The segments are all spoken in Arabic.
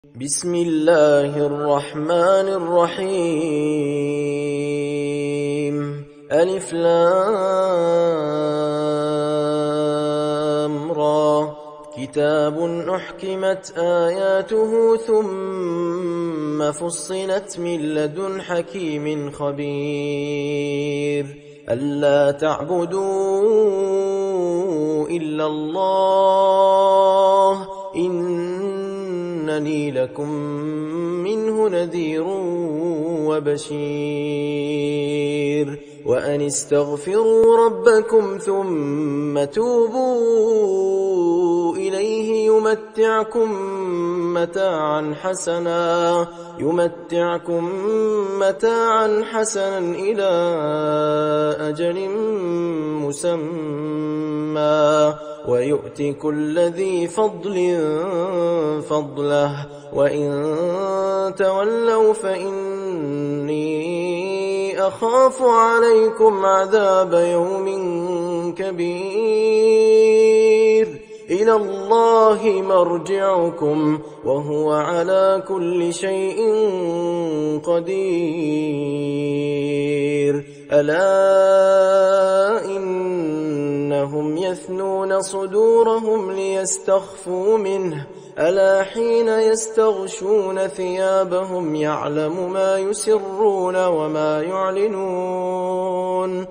بسم الله الرحمن الرحيم ألف لام را كتاب أحكمت آياته ثم فصلت من لدن حكيم خبير ألا تعبدوا إلا الله إنني لكم منه نذير وبشير وأن استغفروا ربكم ثم توبوا إليه يمتعكم متاعا حسنا إلى أجل مسمى ويؤت كل ذي فضل فضله وإن تولوا فإني أخاف عليكم عذاب يوم كبير إلى الله مرجعكم وهو على كل شيء قدير ألا إنهم يثنون صدورهم ليستخفوا منه ألا حين يستغشون ثيابهم يعلم ما يسرون وما يعلنون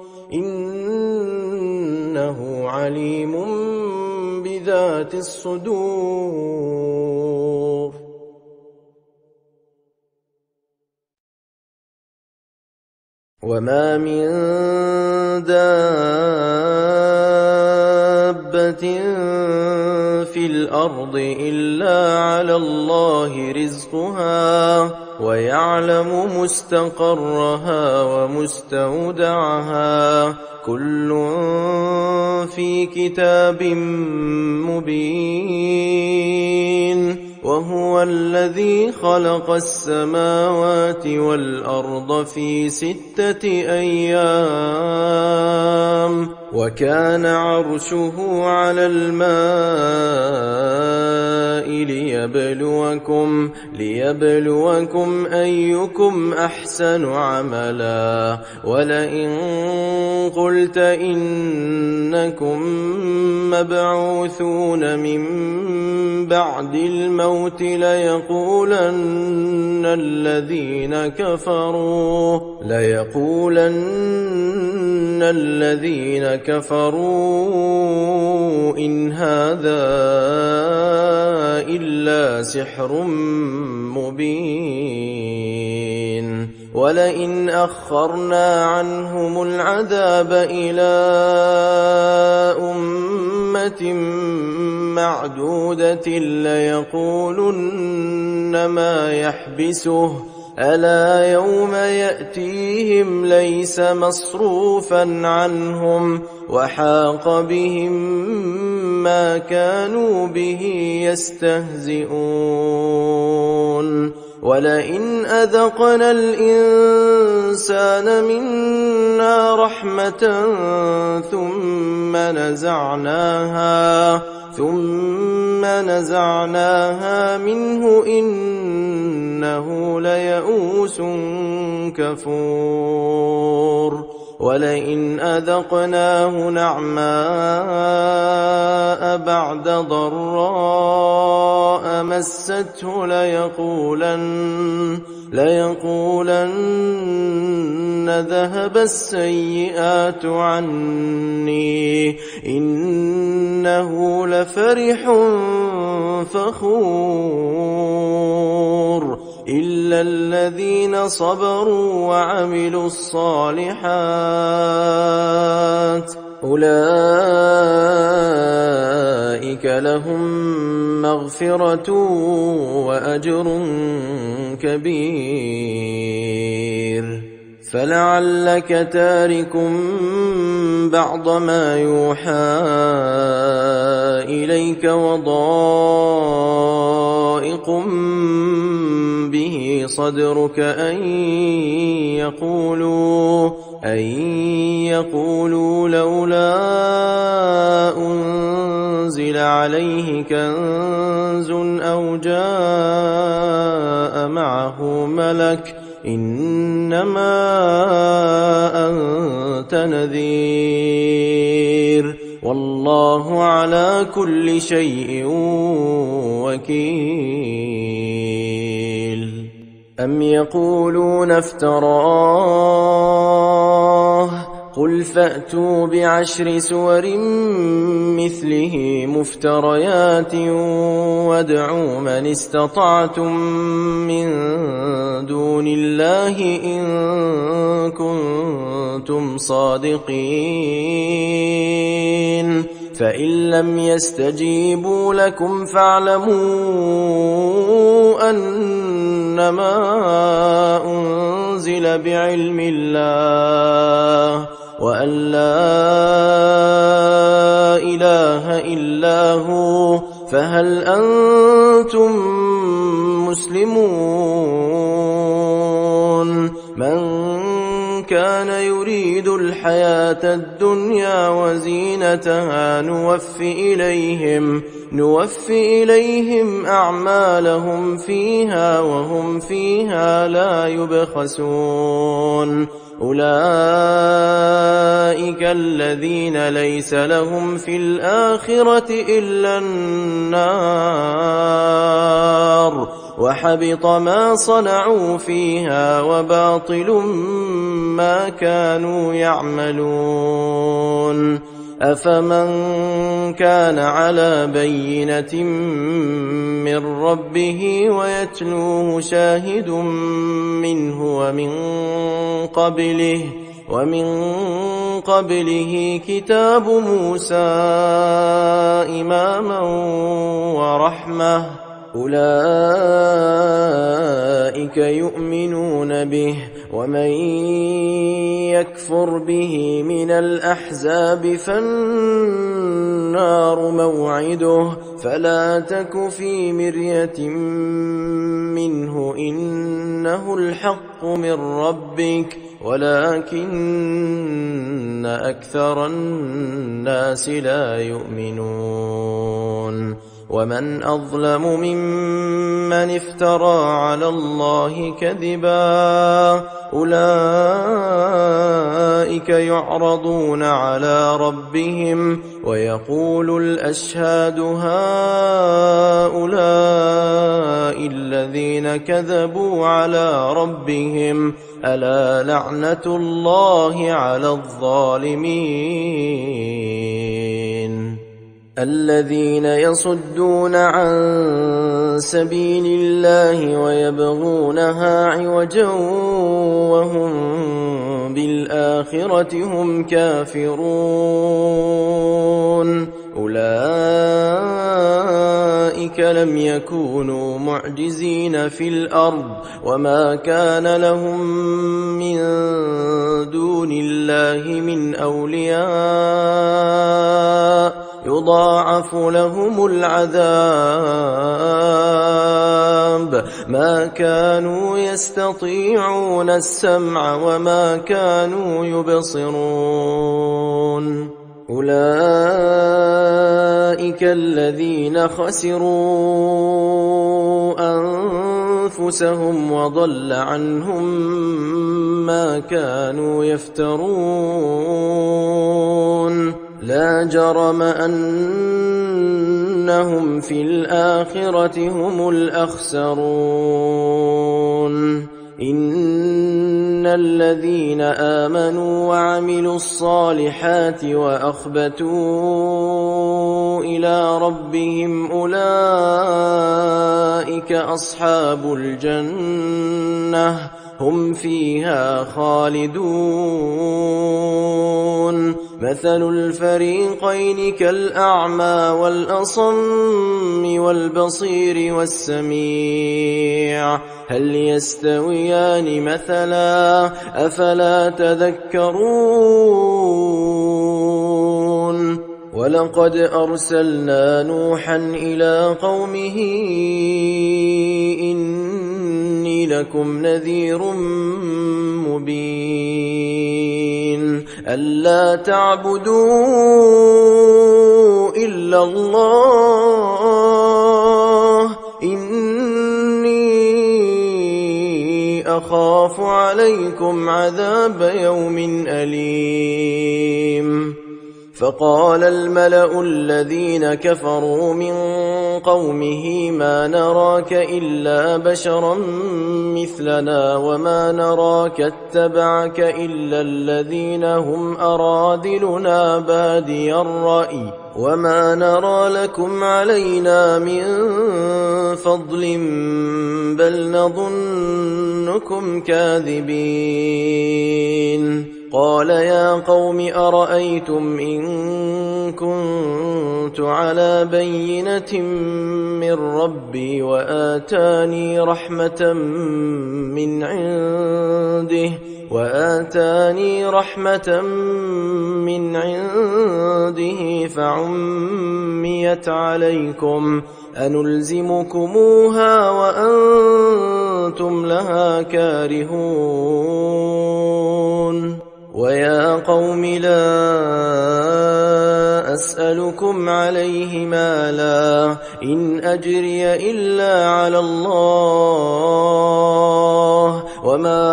إنه عليم بذات الصدور وما من دابة في الأرض إلا على الله رزقها ويعلم مستقرها ومستودعها كل في كتاب مبين وهو الذي خلق السماوات والأرض في 6 أيام وكان عرشه على الماء ليبلوكم أيكم أحسن عملا ولئن قلت إنكم مبعوثون من بعد الموت ليقولن الذين كفروا إن هذا إلا سحر مبين ولئن أخرنا عنهم العذاب إلى أمة معدودة ليقولن ما يحبسه ألا يوم يأتيهم ليس مصروفا عنهم وحاق بهم ما كانوا به يستهزئون ولئن أذقنا الإنسان منا رحمة ثم نزعناها منه إنه ليئوس كفور ولئن أذقناه نعماء بعد ضراء مسته ليقولن ذهب السيئات عني إنه لفرح فخور إلا الذين صبروا وعملوا الصالحات أولئك لهم مغفرة وأجر كبير فلعلك تارك بعض ما يوحى إليك وضائق به صدرك أن يقولوا لولا أنزل عليه كنز أو جاء اليوم لك إنما أنت نذير والله على كل شيء وكيل أم يقولون افتراه قل فأتوا ب10 سور مثله مفتريات وادعوا من استطعتم من دون الله إن كنتم صادقين فإن لم يستجيبوا لكم فاعلموا أنما أنزل بعلم الله وأن لا إله إلا هو فهل أنتم مسلمون من كان يريد الحياة الدنيا وزينتها نوفي إليهم أعمالهم فيها وهم فيها لا يبخسون أولئك الذين ليس لهم في الآخرة إلا النار وحبط ما صنعوا فيها وباطل ما كانوا يعملون أفمن كان على بينة من ربه ويتلوه شاهد منه ومن قبله كتاب موسى إماما ورحمة أولئك يؤمنون به ومن يكفر به من الأحزاب فالنار موعده فلا تك في مرية منه إنه الحق من ربك ولكن أكثر الناس لا يؤمنون ومن أظلم ممن افترى على الله كذبا أولئك يعرضون على ربهم ويقول الأشهاد هؤلاء الذين كذبوا على ربهم ألا لعنة الله على الظالمين الذين يصدون عن سبيل الله ويبغونها عوجا وهم بالآخرة هم كافرون أولئك لم يكونوا معجزين في الأرض وما كان لهم من دون الله من أولياء يضاعف لهم العذاب ما كانوا يستطيعون السمع وما كانوا يبصرون أولئك الذين خسروا أنفسهم وضل عنهم ما كانوا يفترون لا جرم أنهم في الآخرة هم الأخسرون إن الذين آمنوا وعملوا الصالحات وأخبتوا إلى ربهم أولئك أصحاب الجنة هم فيها خالدون مثل الفريقين كالأعمى والأصم والبصير والسميع هل يستويان مثلا أفلا تذكرون ولقد أرسلنا نوحا إلى قومه إني لكم نذير مبين ألا تعبدوا إلا الله إني أخاف عليكم عذاب يوم أليم. فقال الملأ الذين كفروا من قومه ما نراك إلا بشرا مثلنا وما نراك اتبعك إلا الذين هم أراذلنا بادي الرأي وما نرى لكم علينا من فضل بل نظنكم كاذبين. قال يا قوم أرأيتم إن كنت على بينة من ربي وآتاني رحمة من عنده فعميت عليكم أنلزمكموها وأنتم لها كارهون. ويا قوم لا أسألكم عليه مالا إن أجري إلا على الله وما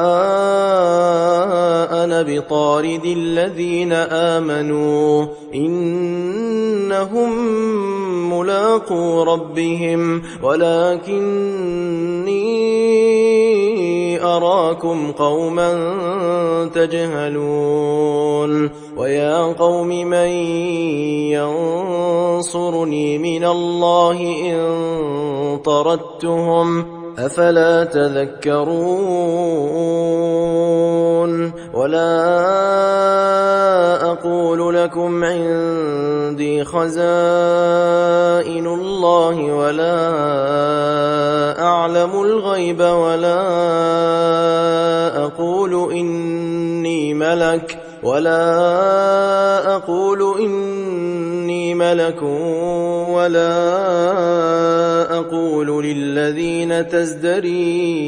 أنا بطارد الذين آمنوا إنهم ملاقو ربهم ولكني أراكم قوما تجهلون. ويا قوم من ينصرني من الله إن طردتهم أفلا تذكرون. ولا أقول لكم عندي خزائن الله ولا أعلم الغيب ولا أقول إني ملك ولا أقول للذين تزدري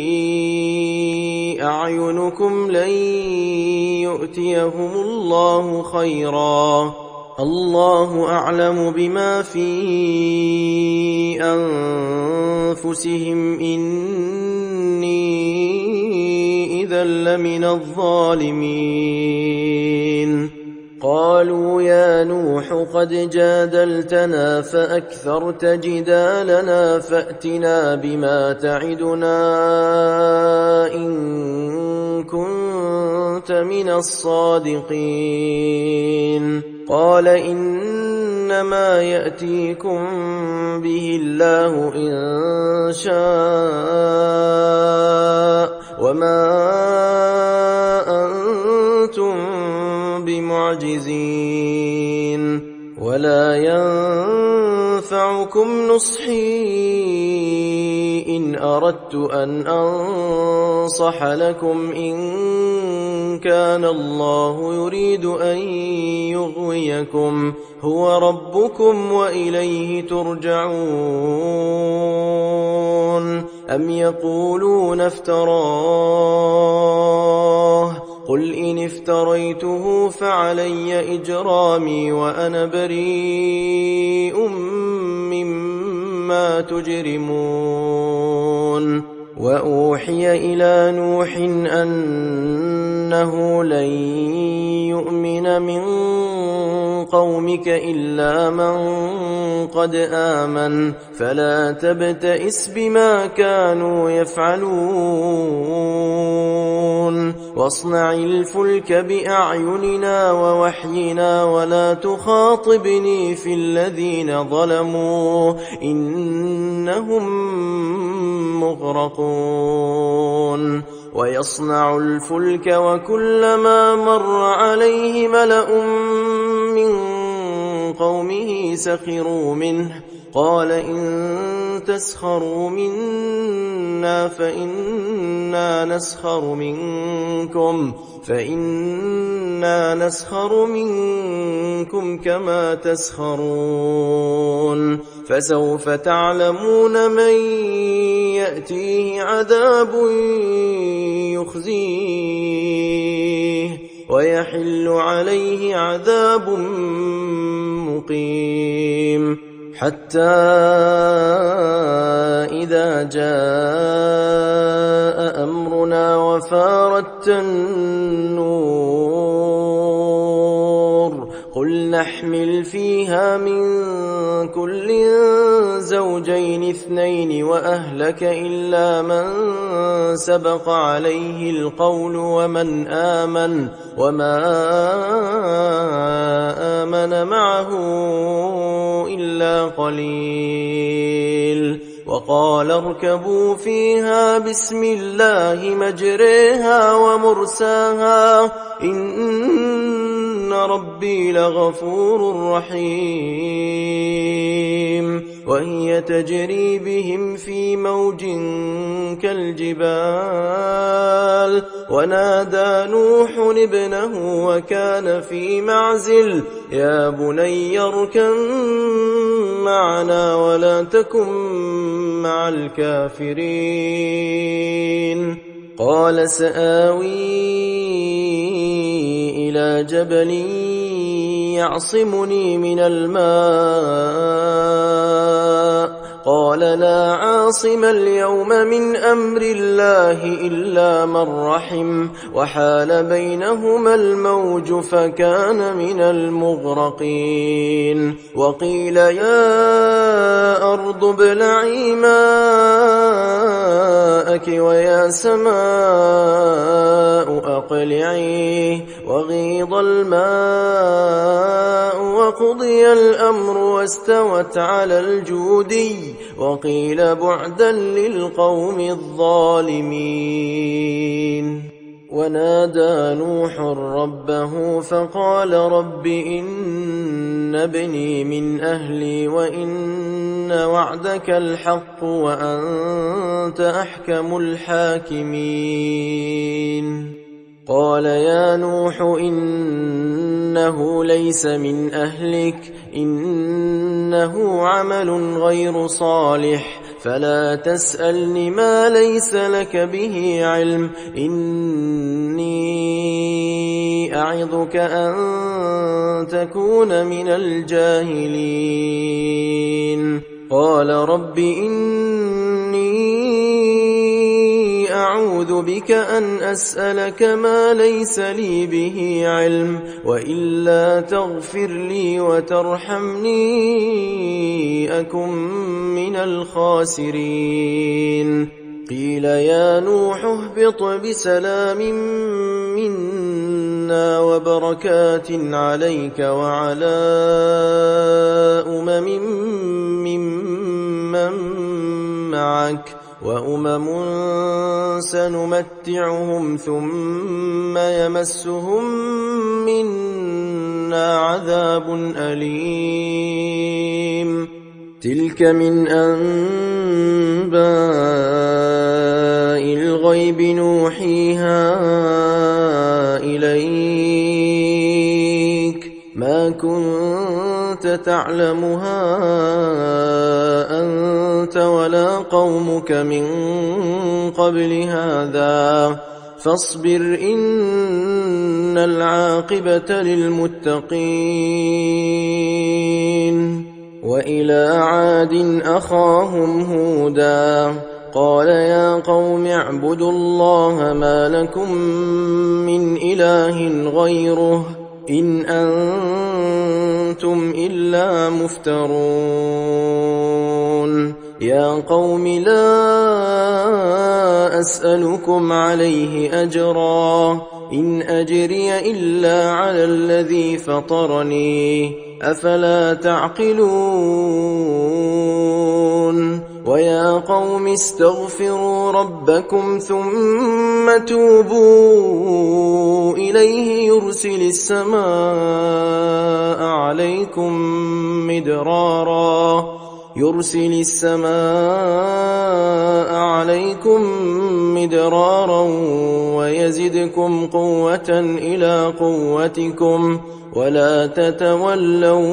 أعينكم لن يؤتيهم الله خيرا الله أعلم بما في أنفسهم إني إذا لمن الظالمين. قالوا يا نوح قد جادلتنا فأكثرت جدالنا فأتنا بما تعدنا إن كنت من الصادقين. قال إنما يأتيكم به الله إن شاء وما أنتم بمعجزين ولا ينفعكم نصحي إن أردت أن أنصح لكم إن كان الله يريد أن يغويكم هو ربكم وإليه ترجعون. أم يقولون افتراه قل إن افتريته فعلي إجرامي وأنا بريء مما تجرمون. وأوحي إلى نوح أنه لن يؤمن من قومك إلا من قد آمن فلا تبتئس بما كانوا يفعلون واصنع الفلك بأعيننا ووحينا ولا تخاطبني في الذين ظلموا إنهم مغرقون. ويصنع الفلك وكلما مر عليه ملأ من قومه سخروا منه قال إن تسخروا منا فإنا نسخر منكم كما تسخرون. فسوف تعلمون من يأتيه عذاب يخزيه ويحل عليه عذاب مقيم. حتى إذا جاء أمرنا التنور قل نحمل فيها من كل زوجين اثنين وأهلك إلا من سبق عليه القول وما آمن معه إلا قليل وقال اركبوا فيها بسم الله مجريها ومرساها إن ربي لغفور رحيم وهي تجري بهم في موج كالجبال ونادى نوح ابنه وكان في معزل يا بني اركب معنا ولا تكن مع الكافرين قال سآوي إلى جبل يعصمني من الماء قال لا عاصم اليوم من أمر الله إلا من رحم وحال بينهما الموج فكان من المغرقين وقيل يا أرض ابلعي ماءك ويا سماء أقلعي وغيض الماء وقضي الأمر واستوت على الجودي وقيل بعدا للقوم الظالمين ونادى نوح ربه فقال رب إن ابني من أهلي وإن وعدك الحق وأنت أحكم الحاكمين قال يا نوح إنه ليس من أهلك إنه عمل غير صالح فلا تسألني ما ليس لك به علم إني أعظك أن تكون من الجاهلين قال رب إني أعوذ بك أن أسألك ما ليس لي به علم وإلا تغفر لي وترحمني أكن من الخاسرين قيل يا نوح اهبط بسلام منا وبركات عليك وعلى ممن معك وأمم سنمتعهم ثم يمسهم منا عذاب أليم تلك من أنباء الغيب نوحيها إليك ما كنت تعلمها أنت ولا قومك من قبل هذا فاصبر إن العاقبة للمتقين وإلى عاد أخاهم هودا قال يا قوم اعبدوا الله ما لكم من إله غيره إن أنتم إلا مفترون يا قوم لا أسألكم عليه أجرا إن أجري إلا على الذي فطرني أفلا تعقلون ويا قوم استغفروا ربكم ثم توبوا إليه يرسل السماء عليكم مدرارا ويزدكم قوة إلى قوتكم ولا تتولوا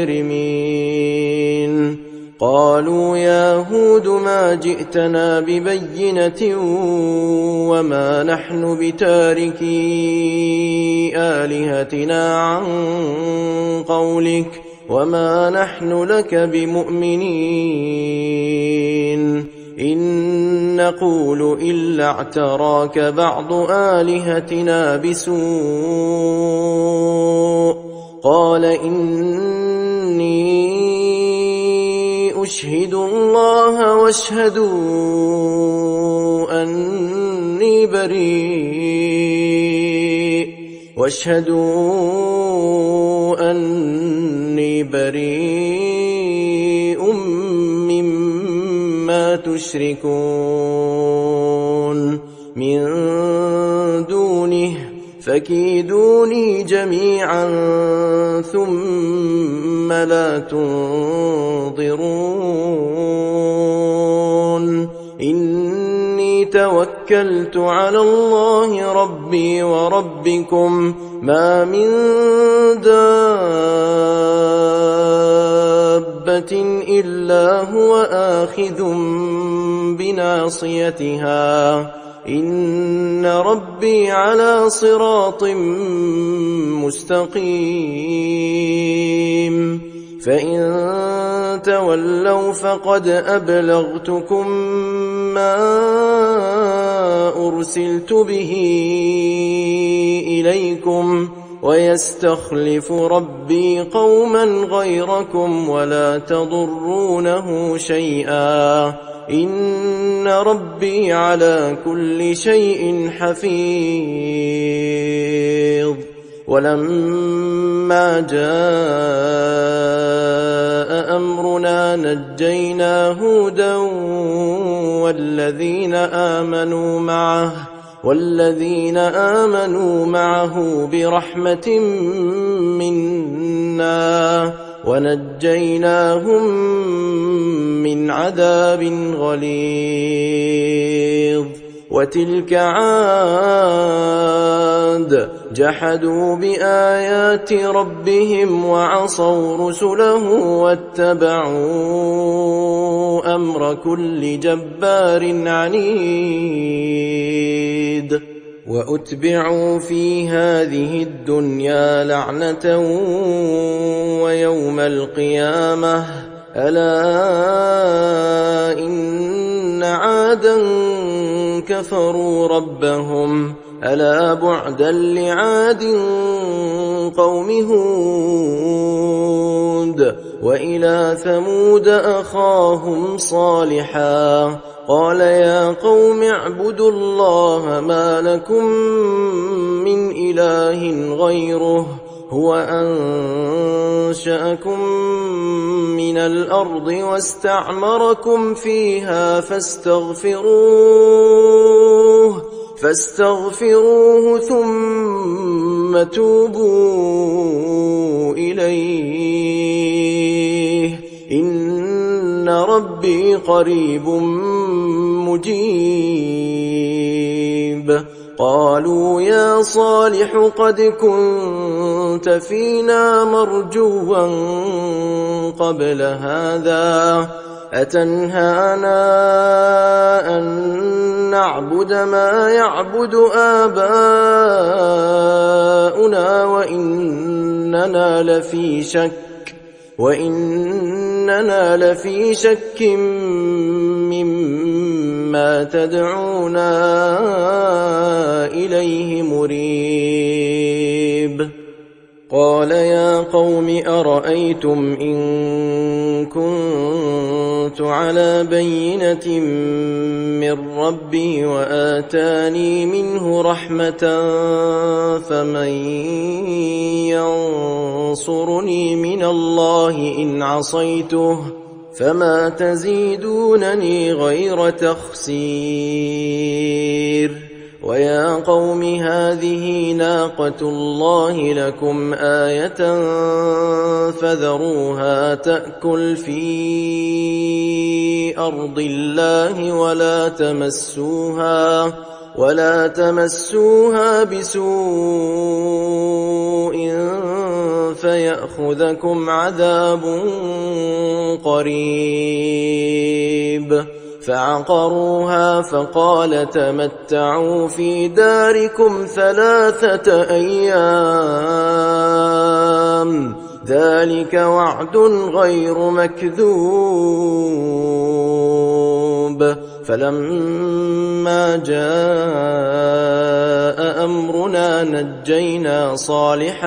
مجرمين قالوا يا هود ما جئتنا ببينة وما نحن بتاركي آلهتنا عن قولك وما نحن لك بمؤمنين إن نقول إلا اعتراك بعض آلهتنا بسوء قال إني أشهد الله واشهدوا أني بريء مما تشركون من دونه فكيدوني جميعا ثم لا تنظرون إني توكلت على الله ربي وربكم ما من دابة إلا هو آخذ بناصيتها إن ربي على صراط مستقيم فإن تولوا فقد أبلغتكم ما أرسلت به إليكم ويستخلف ربي قوما غيركم ولا تضرونه شيئا إن ربي على كل شيء حفيظ ولما جاء أمرنا نجينا هودا والذين آمنوا معه برحمة منا ونجيناهم من عذاب غليظ وتلك عاد جحدوا بآيات ربهم وعصوا رسله واتبعوا أمر كل جبار عنيد وأتبعوا في هذه الدنيا لعنة ويوم القيامة ألا إن عادا كفروا ربهم ألا بعدا لعاد قوم هود وإلى ثمود أخاهم صالحا قال يا قوم اعبدوا الله ما لكم من إله غيره هو أنشأكم من الأرض واستعمركم فيها فاستغفروه ثم توبوا إليه إن ربي قريب مجيب قالوا يا صالح قد كنت فينا مرجوا قبل هذا أتنهانا أن نعبد ما يعبد آباؤنا وإننا لفي شك مما تدعونا إليه مريب قال يا قوم أرأيتم إن كنت على بينة من ربي وآتاني منه رحمة فمن ينصرني من الله إن عصيته فما تزيدونني غير تخسير ويا قوم هذه ناقة الله لكم آية فذروها تأكل في أرض الله ولا تمسوها بسوء فيأخذكم عذاب قريب فعقروها فقال تمتعوا في داركم 3 أيام ذلك وعد غير مكذوب فلما جاء أمرنا نجينا صالحا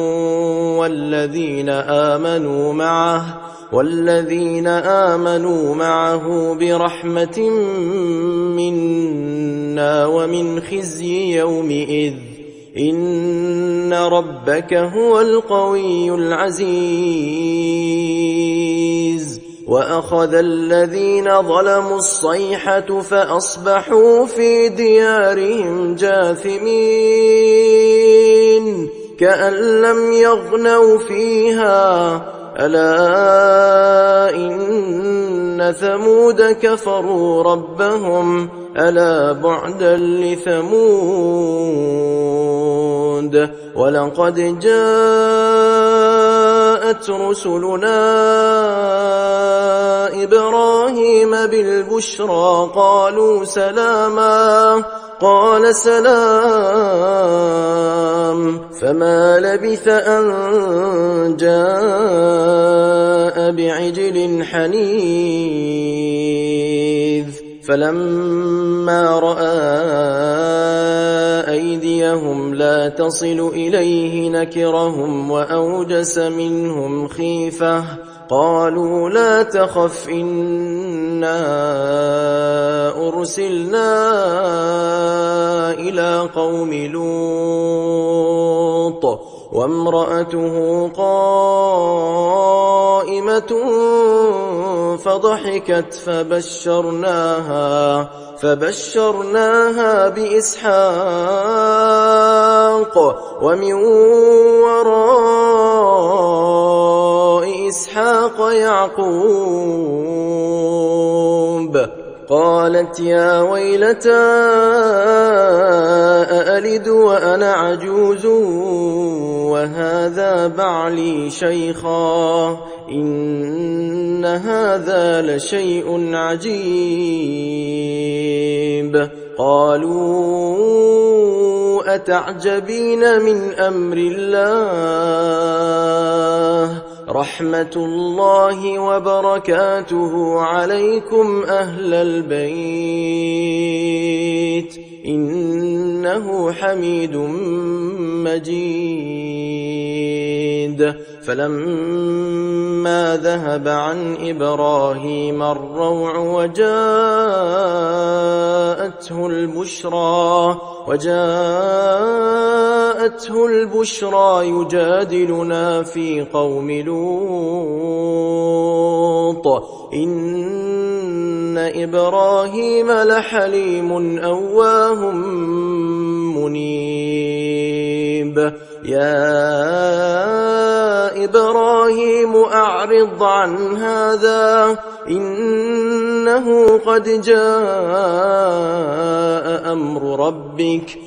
والذين آمنوا معه برحمة منا ومن خزي يومئذ إن ربك هو القوي العزيز. وأخذ الذين ظلموا الصيحة فأصبحوا في ديارهم جاثمين كأن لم يغنوا فيها ألا إن ثمود كفروا ربهم ألا بعدا لثمود. ولقد جاءت رسلنا إبراهيم بالبشرى قالوا سلاما قال سلام فما لبث أن جاء بعجل حنيذ. فلما رأى أيديهم لا تصل إليه نكرهم وأوجس منهم خيفة قالوا لا تخف إنا أرسلنا إلى قوم لوط وامرأته قائمة فضحكت فبشرناها بإسحاق ومن وراء إسحاق يعقوب. قالت يا ويلتى أألد وأنا عجوز وهذا بعلي شيخا إن هذا لشيء عجيب. قالوا أتعجبين من أمر الله رحمة الله وبركاته عليكم أهل البيت إنه حميد مجيد. فلما ذهب عن إبراهيم الروع وجاءته البشرى يجادلنا في قوم لوط إن إبراهيم لحليم أواه منيب. يا إبراهيم أعرض عن هذا إنه قد جاء أمر ربك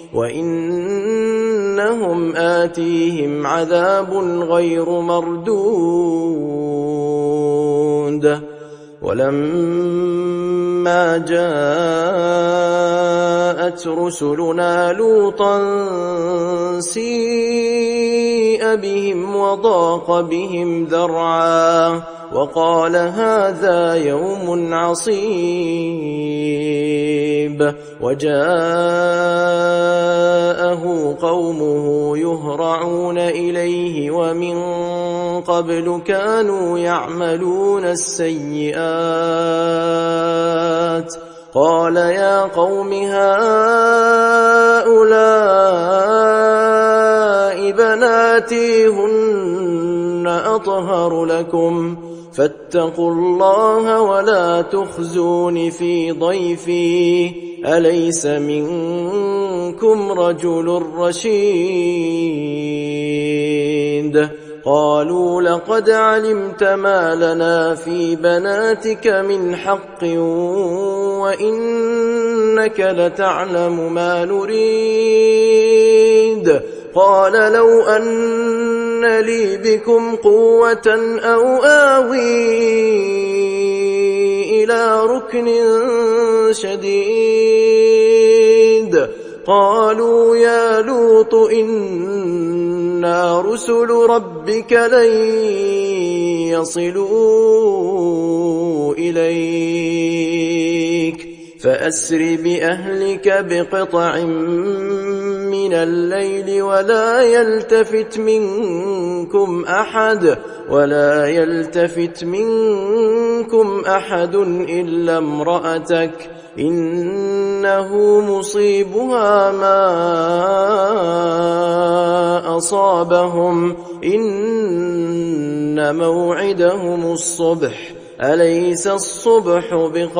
وإنهم آتيهم عذاب غير مردود. ولما جاءت رسلنا لوطا سيء بهم وضاق بهم ذرعا وقال هذا يوم عصيب. وجاءه قومه يهرعون إليه ومن قبل كانوا يعملون السيئات قال يا قوم هؤلاء بناتي هن أطهر لكم فاتقوا الله ولا تخزون في ضيفي أليس منكم رجل رشيد. قالوا لقد علمت ما لنا في بناتك من حق وإنك لتعلم ما نريد. قال لو أن لي بكم قوة أو آوي إلى ركن شديد. قالوا يا لوط إنا رسل ربك لن يصلوا إليك فأسر بأهلك بقطع من الليل ولا يلتفت منكم أحد إلا امرأتك إنه مصيبها ما أصابهم إن موعدهم الصبح أليس الصبح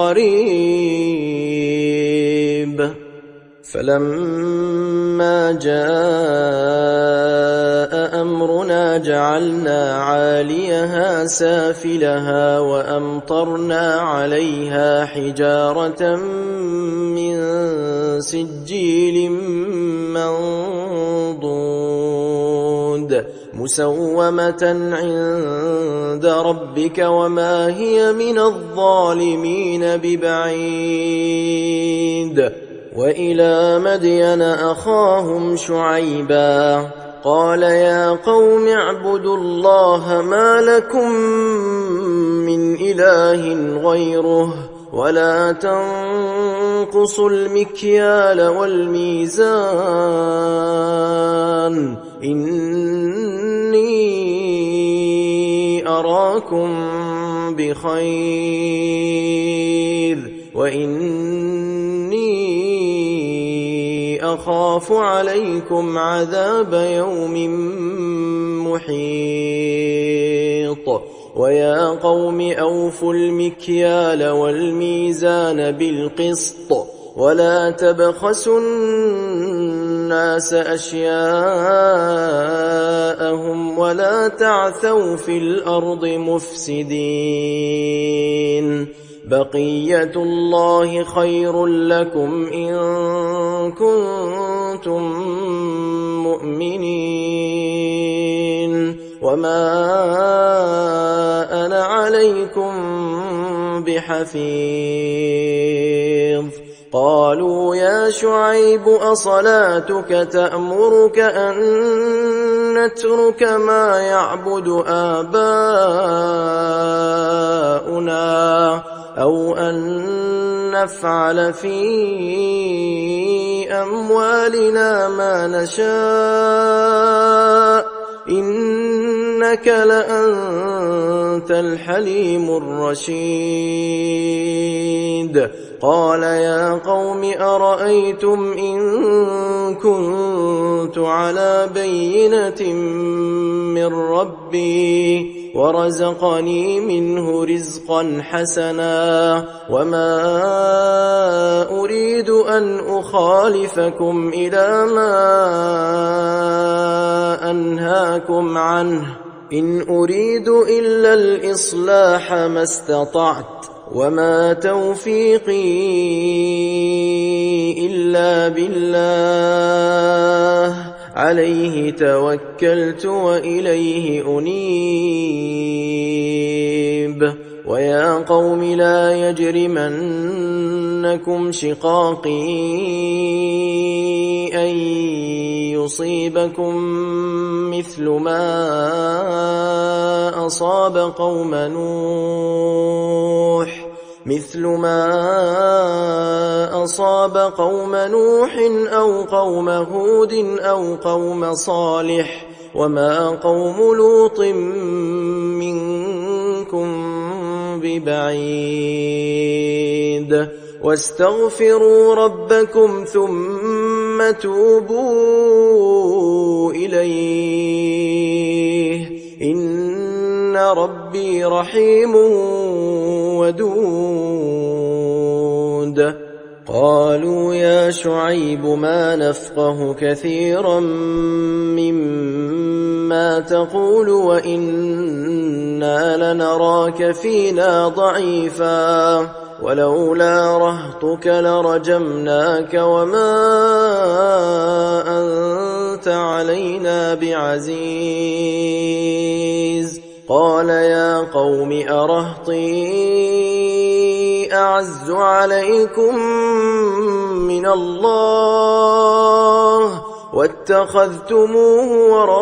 بقريب فلما جاء أمرنا جعلنا عاليها سافلها وأمطرنا عليها حجارة من سجيل منضود مسومة عند ربك وما هي من الظالمين ببعيد وإلى مدين أخاهم شعيبا قال يا قوم اعبدوا الله ما لكم من إله غيره ولا تنقصوا المكيال والميزان إني أراكم بخير وإني أخاف عليكم عذاب يوم محيط ويا قوم أوفوا المكيال والميزان بالقسط ولا تبخسوا الناس أشياءهم ولا تعثوا في الأرض مفسدين بقية الله خير لكم إن كنتم مؤمنين وما أنا عليكم بحفيظ قالوا يا شعيب أصلاتك تأمرك أن نترك ما يعبد آباؤنا أو أن نفعل في أموالنا ما نشاء إنك لأنت الحليم الرشيد قال يا قوم أرأيتم إن كنت على بينة من ربي ورزقني منه رزقا حسنا وما أريد أن أخالفكم إلى ما أنهاكم عنه إن أريد إلا الإصلاح ما استطعت وما توفيقي إلا بالله عليه توكلت وإليه أنيب ويا قوم لا يجرمنكم شقاقي أن يصيبكم مثل ما أصاب قوم نوح أو قوم هود أو قوم صالح وما قوم لوط منكم ببعيد واستغفروا ربكم ثم توبوا إليه إن ربي رحيم ودود قالوا يا شعيب ما نفقه كثيرا مما تقول وإنا لنراك فينا ضعيفا ولولا رهطك لرجمناك وما أنت علينا بعزيز قال يا قوم أرهطي أعز عليكم من الله واتخذتموه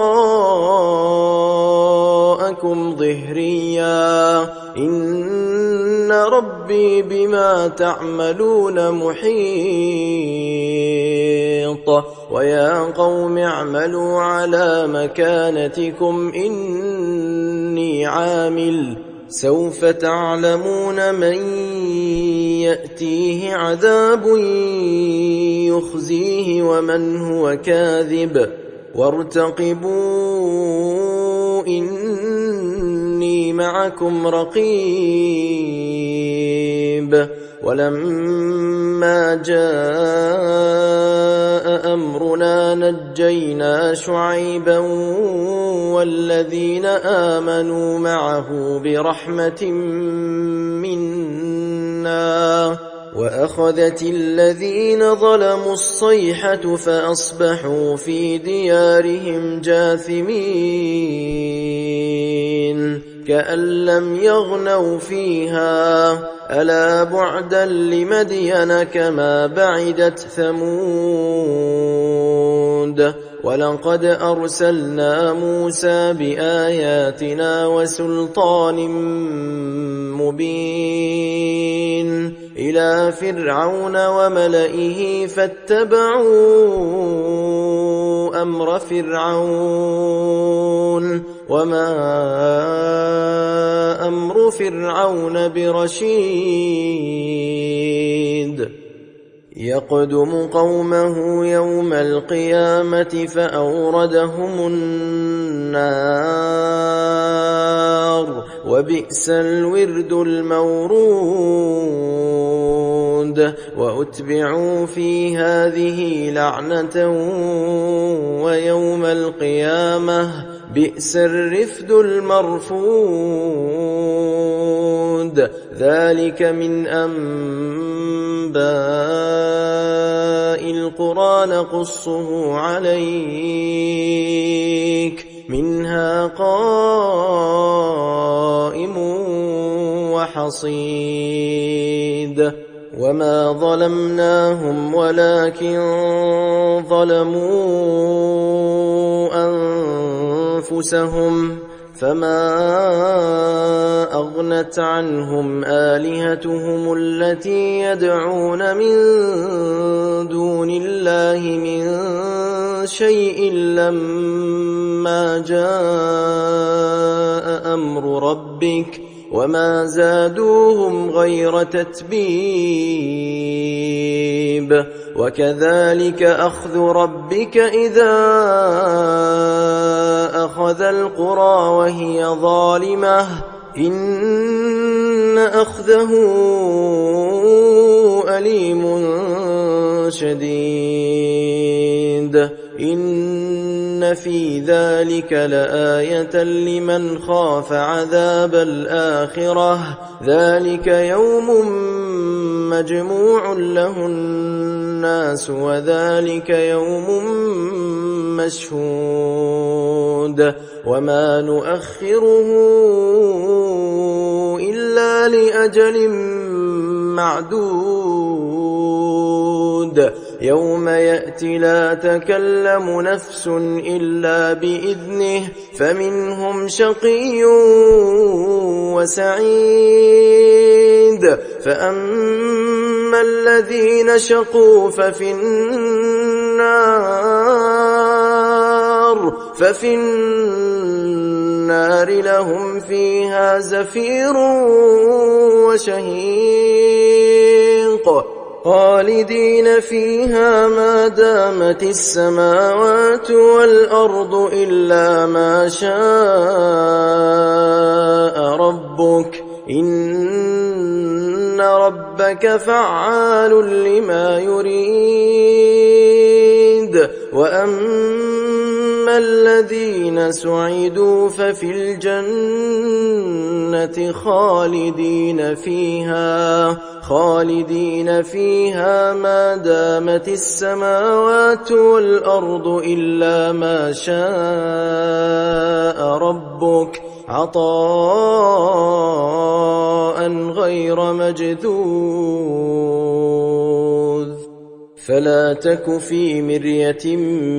وراءكم ظهريا إن ربي بما تعملون محيط ويا قوم اعملوا على مكانتكم إني عامل سوف تعلمون من يأتيه عذاب يخزيه ومن هو كاذب وارتقبوا إني معكم رقيب ولما جاء أمرنا نجينا شعيبا والذين آمنوا معه برحمة منا وأخذت الذين ظلموا الصيحة فأصبحوا في ديارهم جاثمين كأن لم يغنوا فيها ألا بعدا لمدين كما بعدت ثمود ولقد أرسلنا موسى بآياتنا وسلطان مبين إلى فرعون وملئه فاتبعوا أمر فرعون وما أمر فرعون برشيد يقدم قومه يوم القيامة فأوردهم النار وبئس الورد المورود وأتبعوا في هذه لعنة ويوم القيامة بئس الرفد المرفود ذلك من أنباء القرى نقصه عليك منها قائم وحصيد وما ظلمناهم ولكن ظلموا أنفسهم فما أغنت عنهم آلهتهم التي يدعون من دون الله من شيء لما جاء أمر ربك وما زادوهم غير تتبيب وكذلك أخذ ربك إذا أخذ القرى وهي ظالمة إن أخذه أليم شديد إن في ذلك لآية لمن خاف عذاب الآخرة ذلك يوم مجموع له الناس وذلك يوم مشهود وما نؤخره إلا لأجل معدود يوم يأتي لا تكلم نفس إلا بإذنه فمنهم شقي وسعيد فأما الذين شقوا ففي النار لهم فيها زفير وشهيق خالدين فيها ما دامت السماوات والأرض إلا ما شاء ربك إن ربك فعال لما يريد وأما الذين سعدوا ففي الجنة خالدين فيها ما دامت السماوات والأرض إلا ما شاء ربك عطاء غير مجذوذ فلا تك في مرية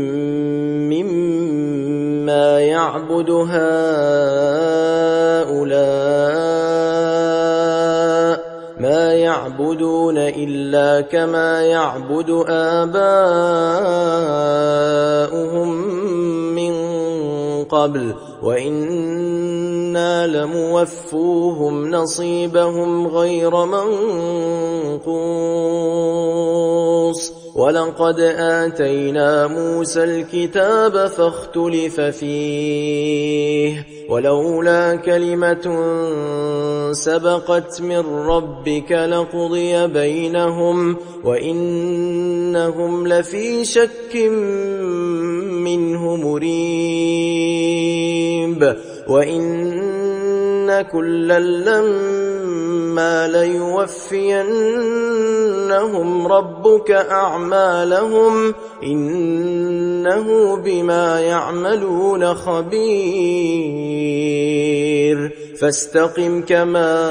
مما يعبد هؤلاء ما يعبدون إلا كما يعبد آباؤهم من قبل وإنا لموفوهم نصيبهم غير منقوص ولقد آتينا موسى الكتاب فاختلف فيه ولولا كلمة سبقت من ربك لقضي بينهم وإنهم لفي شك منه مريب وإن كلا لما ليوفينهم ربك أعمالهم إنه بما يعملون خبير فاستقم كما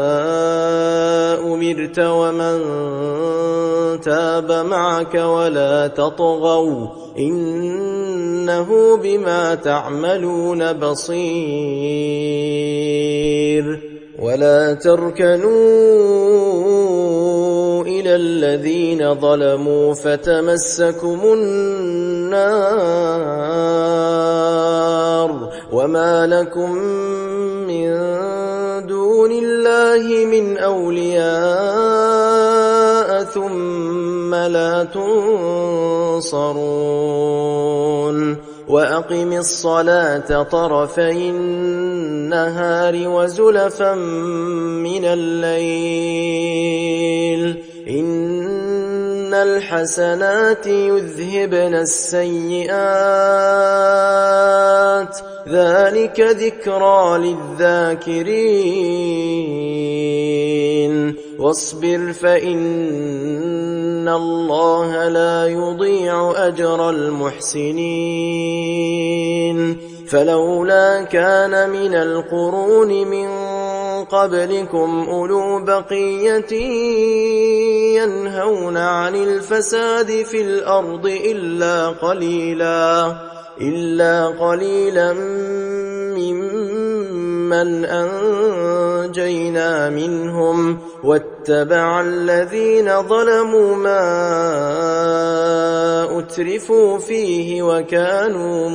أمرت ومن تاب معك ولا تطغوا إنه بما تعملون بصير ولا تركنوا إلى الذين ظلموا فتمسكم النار وما لكم من دون الله من أولياء ثم لا تنصرون وأقم الصلاة طرفي النهار وزلفا من الليل إن الحسنات يذهبن السيئات ذلك ذكرى للذاكرين واصبر فإن الله لا يضيع أجر المحسنين فلولا كان من القرون من قبلكم أولو بقية ينهون عن الفساد في الأرض إلا قليلا ممن أنجينا منهم واتبع الذين ظلموا ما أترفوا فيه وكانوا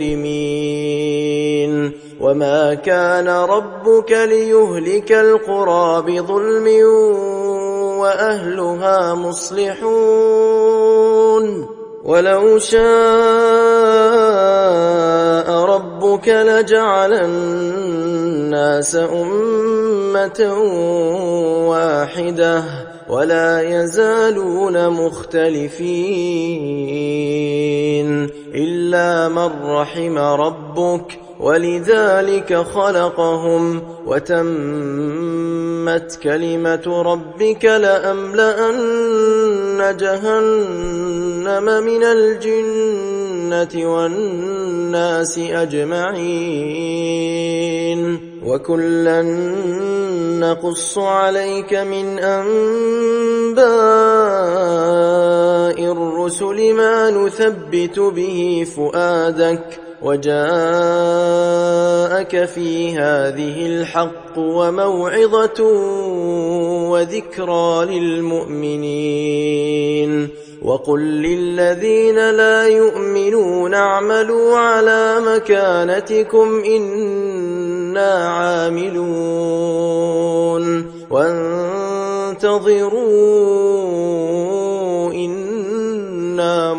مجرمين وما كان ربك ليهلك القرى بظلم وأهلها مصلحون ولو شاء ربك لجعل الناس أمة واحدة ولا يزالون مختلفين إلا من رحم ربك ولذلك خلقهم وتمت كلمة ربك لأملأن جهنم من الجنة والناس أجمعين وكلا نقص عليك من أنباء الرسل ما نثبت به فؤادك وجاءك في هذه الحق وموعظة وذكرى للمؤمنين وقل للذين لا يؤمنون اعملوا على مكانتكم إنا عاملون وانتظروا إنا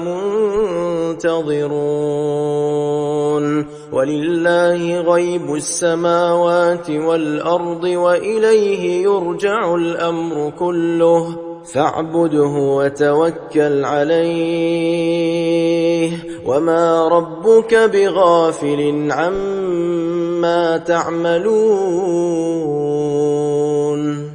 منتظرون ولله غيب السماوات والأرض وإليه يرجع الأمر كله فاعبده وتوكل عليه وما ربك بغافل عما تعملون